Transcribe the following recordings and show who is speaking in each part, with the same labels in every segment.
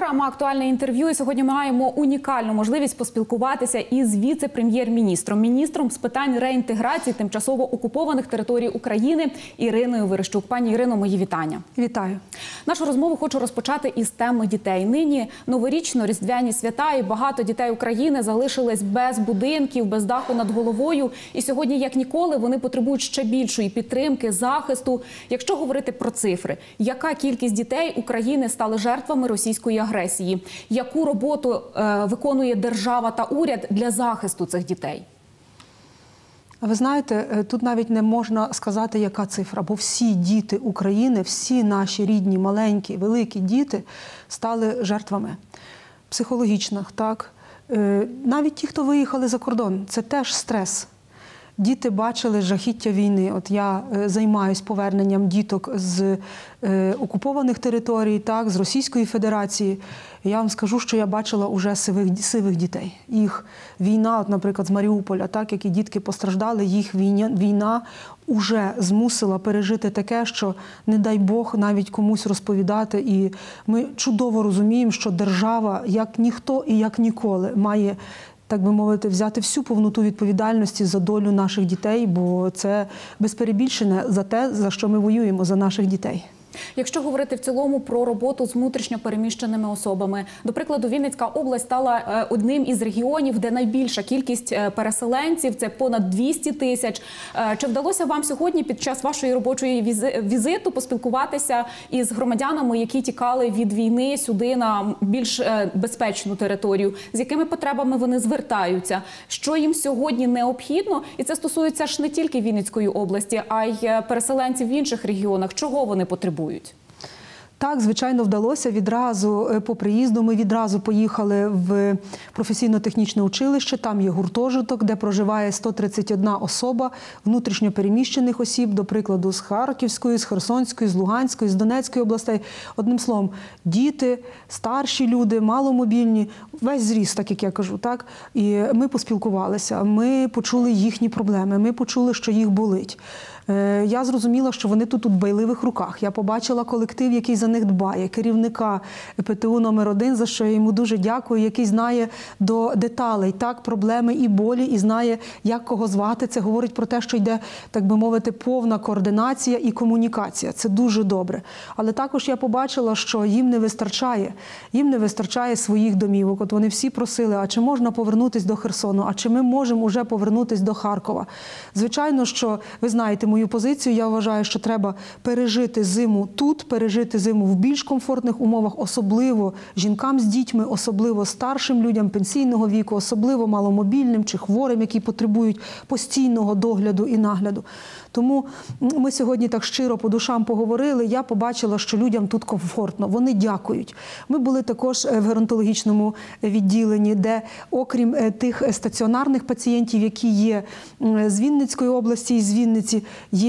Speaker 1: Програма «Актуальне інтерв'ю». І сьогодні ми маємо унікальну можливість поспілкуватися із віце-прем'єр-міністром, міністром з питань реінтеграції тимчасово окупованих територій України Іриною Верещук. Пані Ірино, мої вітання.
Speaker 2: Вітаю.
Speaker 1: Нашу розмову хочу розпочати із теми дітей. Нині новорічно-різдвяні свята, і багато дітей України залишились без будинків, без даху над головою. І сьогодні, як ніколи, вони потребують ще більшої підтримки, захисту. Якщо говорити про цифри, яка кількість дітей України стали жертвами російської агресії? Яку роботу виконує держава та уряд для захисту цих дітей?
Speaker 2: Ви знаєте, тут навіть не можна сказати, яка цифра, бо всі діти України, всі наші рідні, маленькі, великі діти стали жертвами психологічних, так? Навіть ті, хто виїхали за кордон, це теж стрес. Діти бачили жахіття війни. От я займаюсь поверненням діток з окупованих територій, так, з Російської Федерації. Я вам скажу, що я бачила уже сивих дітей. Їх війна, от, наприклад, з Маріуполя, так, які дітки постраждали, їх війна уже змусила пережити таке, що, не дай Бог, навіть комусь розповідати. І ми чудово розуміємо, що держава, як ніхто і як ніколи, має, так би мовити, взяти всю повноту відповідальності за долю наших дітей, бо це без перебільшення за те, за що ми воюємо, за наших дітей.
Speaker 1: Якщо говорити в цілому про роботу з внутрішньо переміщеними особами, до прикладу, Вінницька область стала одним із регіонів, де найбільша кількість переселенців, це понад 200 тисяч. Чи вдалося вам сьогодні під час вашої робочої візиту поспілкуватися із громадянами, які тікали від війни сюди на більш безпечну територію? З якими потребами вони звертаються? Що їм сьогодні необхідно? І це стосується ж не тільки Вінницької області, а й переселенців в інших регіонах. Чого вони потребують?
Speaker 2: Так, звичайно, вдалося. Відразу по приїзду ми відразу поїхали в професійно-технічне училище. Там є гуртожиток, де проживає 131 особа внутрішньо переміщених осіб, до прикладу, з Харківської, з Херсонської, з Луганської, з Донецької областей. Одним словом, діти, старші люди, маломобільні, весь зріст, так як я кажу, так? І ми поспілкувалися, ми почули їхні проблеми, ми почули, що їх болить. Я зрозуміла, що вони тут у дбайливих руках. Я побачила колектив, який за них дбає, керівника ПТУ номер 1, за що я йому дуже дякую, який знає до деталей, так, проблеми і болі, і знає, як кого звати. Це говорить про те, що йде, так би мовити, повна координація і комунікація. Це дуже добре. Але також я побачила, що їм не вистачає. Їм не вистачає своїх домівок. От вони всі просили, а чи можна повернутися до Херсону, а чи ми можемо вже повернутися до Харкова. Звичайно, що, ви знаєте мою позицію, я вважаю, що треба пережити зиму тут, пережити зиму в більш комфортних умовах, особливо жінкам з дітьми, особливо старшим людям пенсійного віку, особливо маломобільним чи хворим, які потребують постійного догляду і нагляду. Тому ми сьогодні так щиро по душам поговорили, я побачила, що людям тут комфортно, вони дякують. Ми були також в геронтологічному відділенні, де окрім тих стаціонарних пацієнтів, які є з Вінницької області і з Вінниці,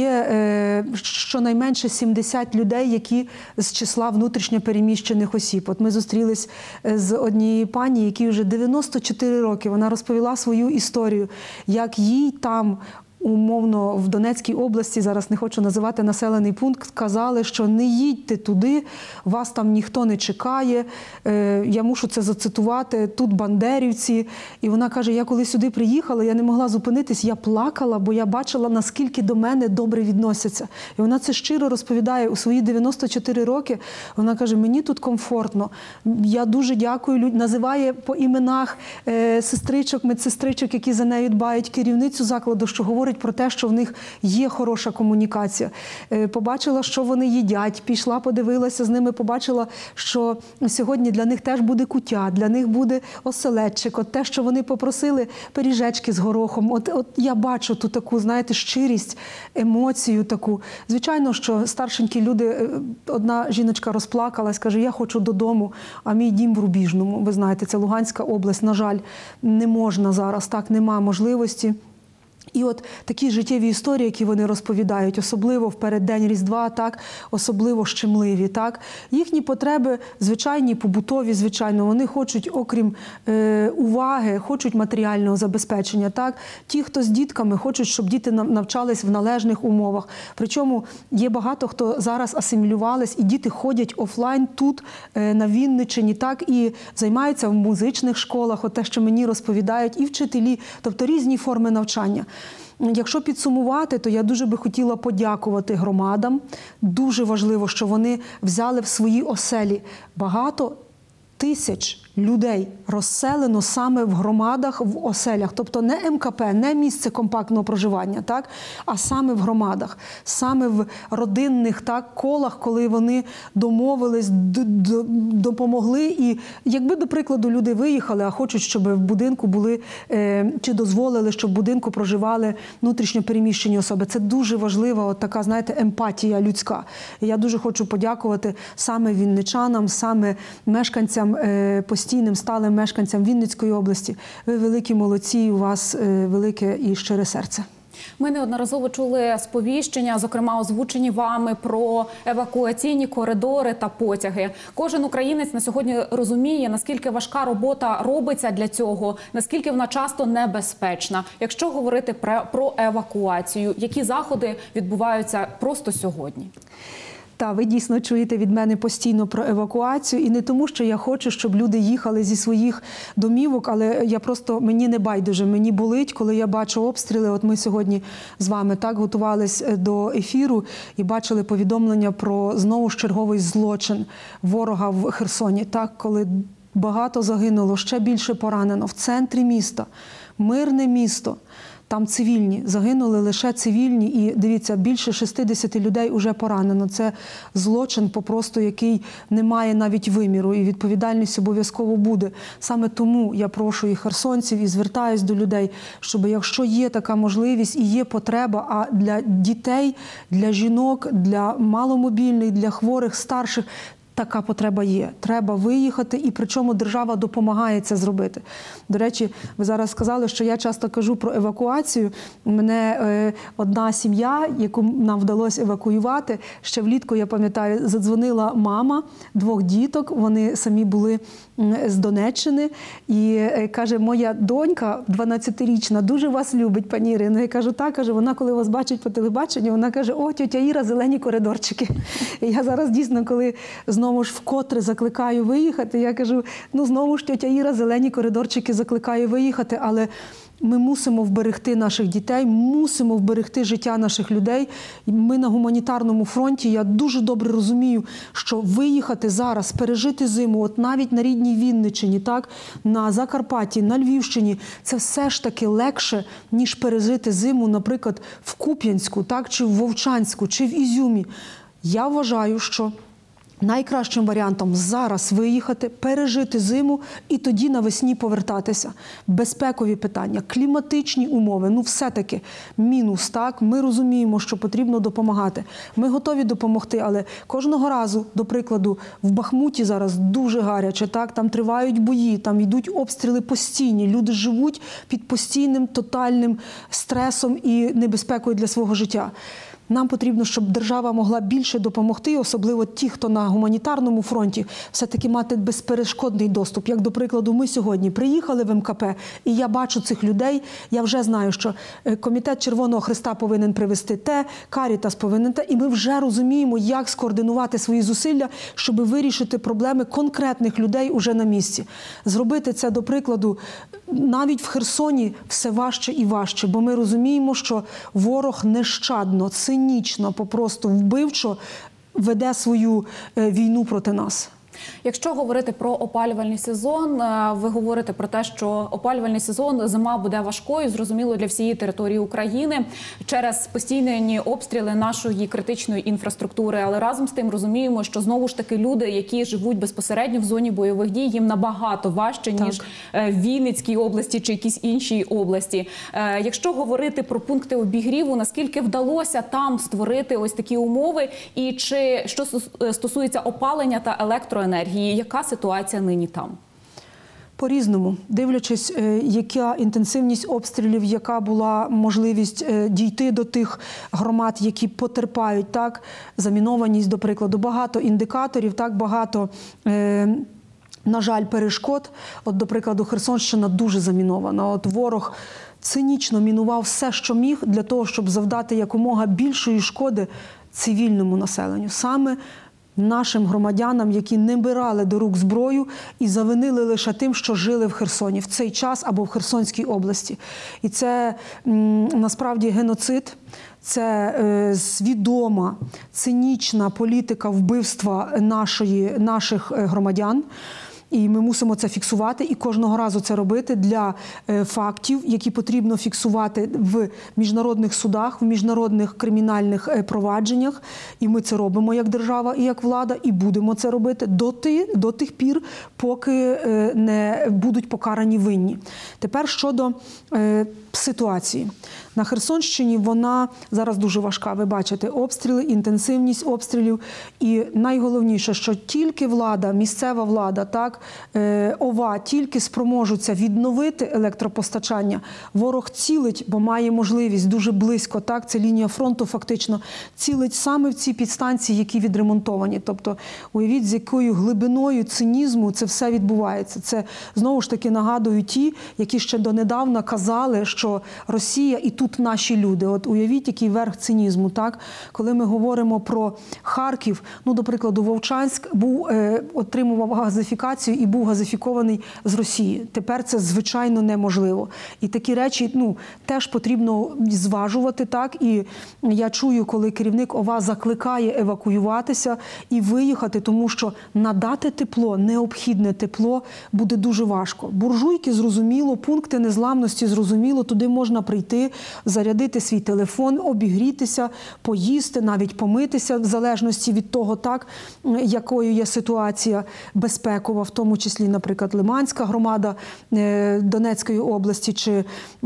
Speaker 2: є щонайменше 70 людей, які з числа внутрішньо переміщених осіб. От ми зустрілись з однією пані, якій вже 94 роки. Вона розповіла свою історію, як їй там, умовно, в Донецькій області, зараз не хочу називати населений пункт, сказали, що не їдьте туди, вас там ніхто не чекає. Я мушу це зацитувати, тут бандерівці. І вона каже, я коли сюди приїхала, я не могла зупинитись, я плакала, бо я бачила, наскільки до мене добре відносяться. І вона це щиро розповідає у свої 94 роки. Вона каже, мені тут комфортно, я дуже дякую, називає по іменах сестричок, медсестричок, які за нею дбають, керівницю закладу, що говорить про те, що в них є хороша комунікація. Побачила, що вони їдять, пішла, подивилася з ними, побачила, що сьогодні для них теж буде куття, для них буде оселедчик, от те, що вони попросили, пиріжечки з горохом. От я бачу ту таку, знаєте, щирість, емоцію таку. Звичайно, що старшенькі люди, одна жіночка розплакалась, каже, я хочу додому, а мій дім в Рубіжному. Ви знаєте, це Луганська область, на жаль, не можна зараз, так, нема можливості. І от такі життєві історії, які вони розповідають, особливо в переддень Різдва, так, особливо щемливі, так, їхні потреби звичайні, побутові, звичайно, вони хочуть, окрім уваги, хочуть матеріального забезпечення, так. Ті, хто з дітками, хочуть, щоб діти навчались в належних умовах. Причому є багато, хто зараз асимілювались, і діти ходять офлайн тут, на Вінниччині, так, і займаються в музичних школах, от те, що мені розповідають, і вчителі, тобто різні форми навчання. Якщо підсумувати, то я дуже би хотіла подякувати громадам. Дуже важливо, що вони взяли в свої оселі багато тисяч людей розселено саме в громадах, в оселях. Тобто не МКП, не місце компактного проживання, так? А саме в громадах, саме в родинних, так, колах, коли вони домовились, допомогли. І якби, до прикладу, люди виїхали, а хочуть, щоб в будинку були, чи дозволили, щоб в будинку проживали внутрішньо переміщені особи. Це дуже важлива от така, знаєте, емпатія людська. І я дуже хочу подякувати саме вінничанам, саме мешканцям, постійним сталим мешканцям Вінницької області. Ви великі молодці, у вас велике і щире серце.
Speaker 1: Ми неодноразово чули сповіщення, зокрема озвучені вами, про евакуаційні коридори та потяги. Кожен українець на сьогодні розуміє, наскільки важка робота робиться для цього, наскільки вона часто небезпечна. Якщо говорити про евакуацію, які заходи відбуваються просто сьогодні?
Speaker 2: Так, ви дійсно чуєте від мене постійно про евакуацію. І не тому, що я хочу, щоб люди їхали зі своїх домівок, але я просто, мені не байдуже, мені болить, коли я бачу обстріли. От ми сьогодні з вами так готувались до ефіру і бачили повідомлення про знову ж черговий злочин ворога в Херсоні. Так, коли багато загинуло, ще більше поранено в центрі міста, мирне місто. Там цивільні, загинули лише цивільні, і, дивіться, більше 60 людей вже поранено. Це злочин, попросту, який не має навіть виміру, і відповідальність обов'язково буде. Саме тому я прошу і херсонців, і звертаюсь до людей, щоб якщо є така можливість і є потреба, а для дітей, для жінок, для маломобільних, для хворих, старших, така потреба є. Треба виїхати, і причому держава допомагає це зробити. До речі, ви зараз сказали, що я часто кажу про евакуацію. У мене одна сім'я, яку нам вдалося евакуювати, ще влітку, я пам'ятаю, задзвонила мама 2 діток, вони самі були з Донеччини, і каже, моя донька, 12-річна, дуже вас любить, пані Ірино. Я кажу, так, каже, вона коли вас бачить по телебаченню, вона каже, о, тьотя Іра, зелені коридорчики. І я зараз дійсно, коли знову ж вкотре закликаю виїхати, я кажу, ну знову ж тьотя Іра, зелені коридорчики закликає виїхати, але ми мусимо вберегти наших дітей, мусимо вберегти життя наших людей. Ми на гуманітарному фронті, я дуже добре розумію, що виїхати зараз, пережити зиму, от навіть на рідній Вінниччині, так, на Закарпатті, на Львівщині, це все ж таки легше, ніж пережити зиму, наприклад, в Куп'янську, так, чи в Вовчанську, чи в Ізюмі. Я вважаю, що найкращим варіантом зараз виїхати, пережити зиму і тоді навесні повертатися. Безпекові питання, кліматичні умови, ну все-таки мінус, так? Ми розуміємо, що потрібно допомагати. Ми готові допомогти, але кожного разу, до прикладу, в Бахмуті зараз дуже гаряче, так? Там тривають бої, там йдуть обстріли постійні, люди живуть під постійним тотальним стресом і небезпекою для свого життя. Нам потрібно, щоб держава могла більше допомогти, особливо ті, хто на гуманітарному фронті, все-таки мати безперешкодний доступ. Як, до прикладу, ми сьогодні приїхали в МКП, і я бачу цих людей, я вже знаю, що Комітет Червоного Хреста повинен привезти те, Карітас повинен те, і ми вже розуміємо, як скоординувати свої зусилля, щоб вирішити проблеми конкретних людей уже на місці. Зробити це, до прикладу, навіть в Херсоні все важче і важче, бо ми розуміємо, що ворог нещадно, цинічно, попросту вбивчо веде свою війну проти нас.
Speaker 1: Якщо говорити про опалювальний сезон, ви говорите про те, що опалювальний сезон, зима буде важкою, зрозуміло, для всієї території України через постійні обстріли нашої критичної інфраструктури. Але разом з тим розуміємо, що знову ж таки люди, які живуть безпосередньо в зоні бойових дій, їм набагато важче, ніж в Вінницькій області чи якійсь іншій області. Якщо говорити про пункти обігріву, наскільки вдалося там створити ось такі умови? І чи що стосується опалення та електроенергії, яка ситуація нині там?
Speaker 2: По-різному, дивлячись, яка інтенсивність обстрілів, яка була можливість дійти до тих громад, які потерпають, так, замінованість, до прикладу, багато індикаторів, так, багато, на жаль, перешкод. От, до прикладу, Херсонщина дуже замінована. От ворог цинічно мінував все, що міг, для того, щоб завдати якомога більшої шкоди цивільному населенню. Саме нашим громадянам, які не брали до рук зброю і завинили лише тим, що жили в Херсоні в цей час або в Херсонській області. І це насправді геноцид, це свідома, цинічна політика вбивства наших громадян. І ми мусимо це фіксувати і кожного разу це робити для фактів, які потрібно фіксувати в міжнародних судах, в міжнародних кримінальних провадженнях. І ми це робимо як держава і як влада, і будемо це робити до тих пір, поки не будуть покарані винні. Тепер щодо ситуації. На Херсонщині вона зараз дуже важка. Ви бачите обстріли, інтенсивність обстрілів. І найголовніше, що тільки влада, місцева влада, так, ОВА, тільки спроможуться відновити електропостачання. Ворог цілить, бо має можливість дуже близько, так, це лінія фронту фактично, цілить саме в ці підстанції, які відремонтовані. Тобто, уявіть, з якою глибиною цинізму це все відбувається. Це, знову ж таки, нагадую ті, які ще донедавна казали, що Росія і тут наші люди. От уявіть, який верх цинізму, так? Коли ми говоримо про Харків, ну, до прикладу, Вовчанськ отримував газифікацію і був газифікований з Росії. Тепер це, звичайно, неможливо. І такі речі, ну, теж потрібно зважувати, так? І я чую, коли керівник ОВА закликає евакуюватися і виїхати, тому що надати тепло, необхідне тепло буде дуже важко. Буржуйки, зрозуміло, пункти незламності, зрозуміло, туди можна прийти, зарядити свій телефон, обігрітися, поїсти, навіть помитися, в залежності від того, так, якою є ситуація безпекова, в тому числі, наприклад, Лиманська громада Донецької області чи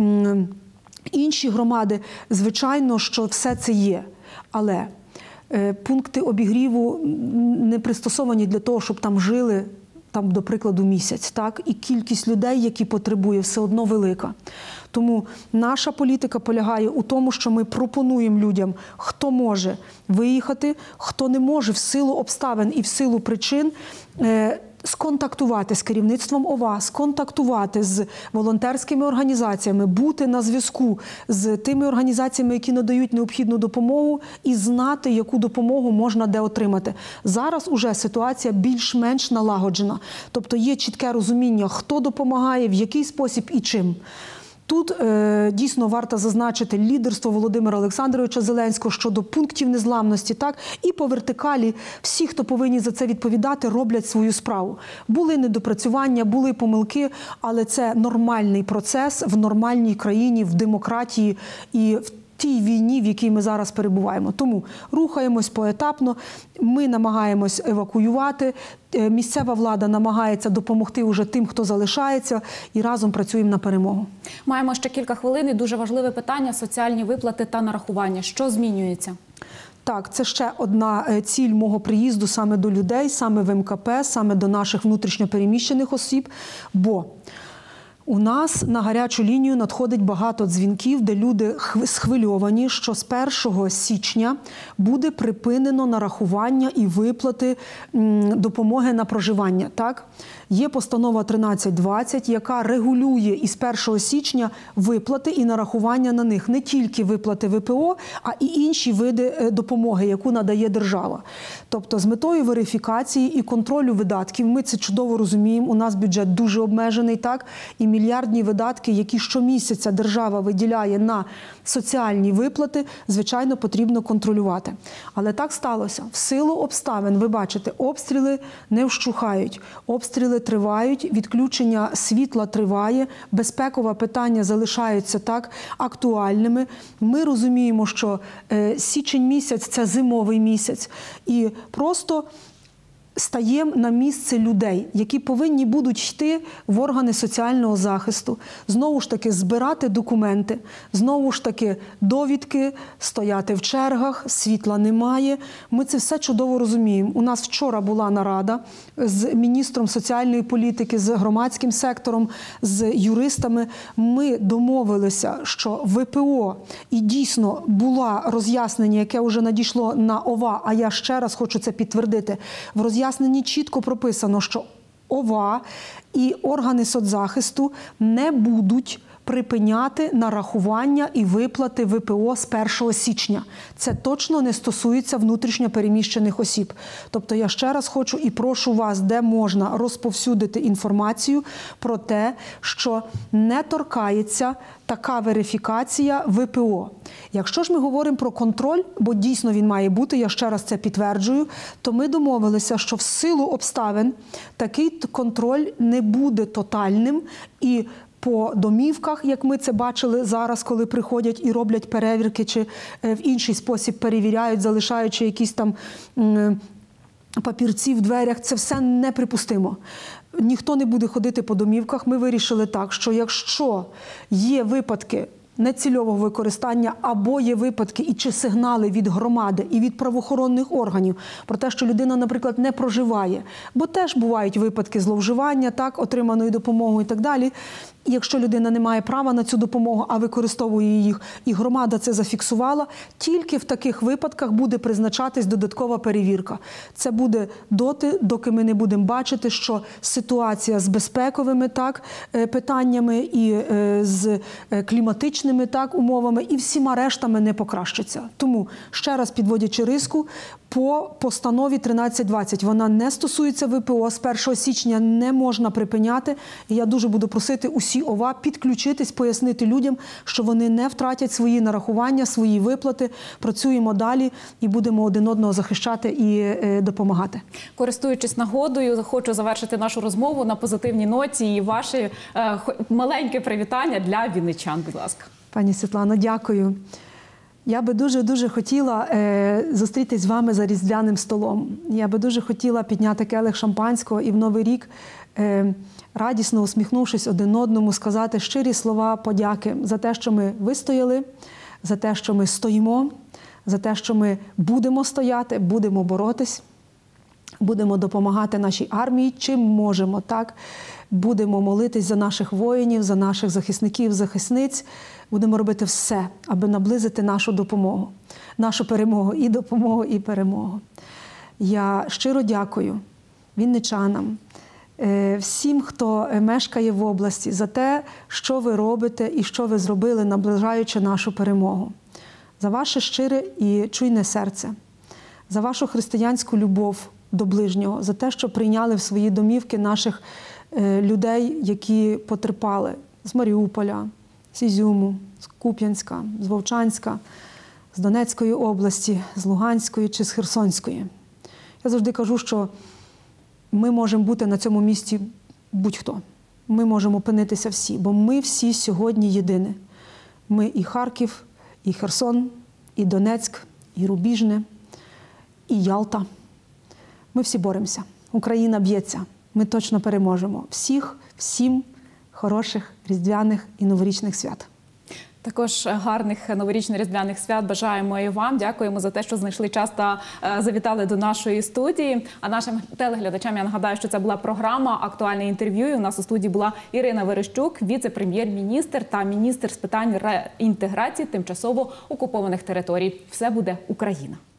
Speaker 2: інші громади. Звичайно, що все це є, але пункти обігріву не пристосовані для того, щоб там жили, там, до прикладу, місяць, так? І кількість людей, які потребує, все одно велика. Тому наша політика полягає у тому, що ми пропонуємо людям, хто може виїхати, хто не може в силу обставин і в силу причин, сконтактувати з керівництвом ОВА, сконтактувати з волонтерськими організаціями, бути на зв'язку з тими організаціями, які надають необхідну допомогу, і знати, яку допомогу можна де отримати. Зараз уже ситуація більш-менш налагоджена. Тобто є чітке розуміння, хто допомагає, в який спосіб і чим. Тут дійсно варто зазначити лідерство Володимира Олександровича Зеленського щодо пунктів незламності, так? І по вертикалі всі, хто повинні за це відповідати, роблять свою справу. Були недопрацювання, були помилки, але це нормальний процес в нормальній країні, в демократії і в тій війні, в якій ми зараз перебуваємо. Тому рухаємось поетапно, ми намагаємось евакуювати, місцева влада намагається допомогти уже тим, хто залишається, і разом працюємо на перемогу.
Speaker 1: Маємо ще кілька хвилин і дуже важливе питання – соціальні виплати та нарахування. Що змінюється?
Speaker 2: Так, це ще одна ціль мого приїзду саме до людей, саме в МКП, саме до наших внутрішньопереміщених осіб, бо у нас на гарячу лінію надходить багато дзвінків, де люди схвильовані, що з 1 січня буде припинено нарахування і виплати допомоги на проживання. Так? Є постанова 1320, яка регулює із 1 січня виплати і нарахування на них. Не тільки виплати ВПО, а і інші види допомоги, яку надає держава. Тобто з метою верифікації і контролю видатків, ми це чудово розуміємо, у нас бюджет дуже обмежений, так? І мільярдні видатки, які щомісяця держава виділяє на соціальні виплати, звичайно, потрібно контролювати. Але так сталося. В силу обставин, ви бачите, обстріли не вщухають, обстріли тривають, відключення світла триває, безпекове питання залишаються так актуальними. Ми розуміємо, що січень місяць – це зимовий місяць. І просто стаємо на місце людей, які повинні будуть йти в органи соціального захисту, знову ж таки збирати документи, знову ж таки довідки, стояти в чергах, світла немає. Ми це все чудово розуміємо. У нас вчора була нарада з міністром соціальної політики, з громадським сектором, з юристами. Ми домовилися, що ВПО і дійсно було роз'яснення, яке вже надійшло на ОВА, а я ще раз хочу це підтвердити. В роз'ясненні чітко прописано, що ОВА і органи соцзахисту не будуть припиняти нарахування і виплати ВПО з 1 січня. Це точно не стосується внутрішньо переміщених осіб. Тобто я ще раз хочу і прошу вас, де можна, розповсюдити інформацію про те, що не торкається така верифікація ВПО. Якщо ж ми говоримо про контроль, бо дійсно він має бути, я ще раз це підтверджую, то ми домовилися, що в силу обставин такий контроль не буде тотальним і по домівках, як ми це бачили зараз, коли приходять і роблять перевірки, чи в інший спосіб перевіряють, залишаючи якісь там папірці в дверях, це все неприпустимо. Ніхто не буде ходити по домівках. Ми вирішили так, що якщо є випадки нецільового використання або є випадки і чи сигнали від громади і від правоохоронних органів про те, що людина, наприклад, не проживає, бо теж бувають випадки зловживання, так, отриманої допомоги і так далі. І якщо людина не має права на цю допомогу, а використовує їх, і громада це зафіксувала, тільки в таких випадках буде призначатись додаткова перевірка. Це буде доти, доки ми не будемо бачити, що ситуація з безпековими питаннями і з кліматичними умовами і всіма рештами не покращиться. Тому, ще раз підводячи риску, по постанові 1320 вона не стосується ВПО, з 1 січня не можна припиняти. І я дуже буду просити усі ОВА підключитись, пояснити людям, що вони не втратять свої нарахування, свої виплати. Працюємо далі і будемо один одного захищати і допомагати.
Speaker 1: Користуючись нагодою, хочу завершити нашу розмову на позитивній ноті і ваше маленьке привітання для вінничан, будь ласка.
Speaker 2: Пані Світлано, дякую. Я би дуже-дуже хотіла зустрітись з вами за різдвяним столом. Я би дуже хотіла підняти келих шампанського і в Новий рік, радісно усміхнувшись один одному, сказати щирі слова подяки за те, що ми вистояли, за те, що ми стоїмо, за те, що ми будемо стояти, будемо боротись, будемо допомагати нашій армії, чим можемо, так? Будемо молитись за наших воїнів, за наших захисників, захисниць. Будемо робити все, аби наблизити нашу допомогу, нашу перемогу, і допомогу, і перемогу. Я щиро дякую вінничанам, всім, хто мешкає в області, за те, що ви робите і що ви зробили, наближаючи нашу перемогу. За ваше щире і чуйне серце, за вашу християнську любов до ближнього, за те, що прийняли в свої домівки наших людей, які потерпали з Маріуполя, з Ізюму, з Куп'янська, з Вовчанська, з Донецької області, з Луганської чи з Херсонської. Я завжди кажу, що ми можемо бути на цьому місці будь-хто. Ми можемо опинитися всі, бо ми всі сьогодні єдині. Ми і Харків, і Херсон, і Донецьк, і Рубіжне, і Ялта. Ми всі боремося. Україна б'ється. Ми точно переможемо. Всім хороших різдвяних і новорічних свят.
Speaker 1: Також гарних новорічно-різдвяних свят бажаємо і вам. Дякуємо за те, що знайшли час та завітали до нашої студії. А нашим телеглядачам я нагадаю, що це була програма «Актуальне інтерв'ю». І у нас у студії була Ірина Верещук, віце-прем'єр-міністр та міністр з питань реінтеграції тимчасово окупованих територій. Все буде Україна!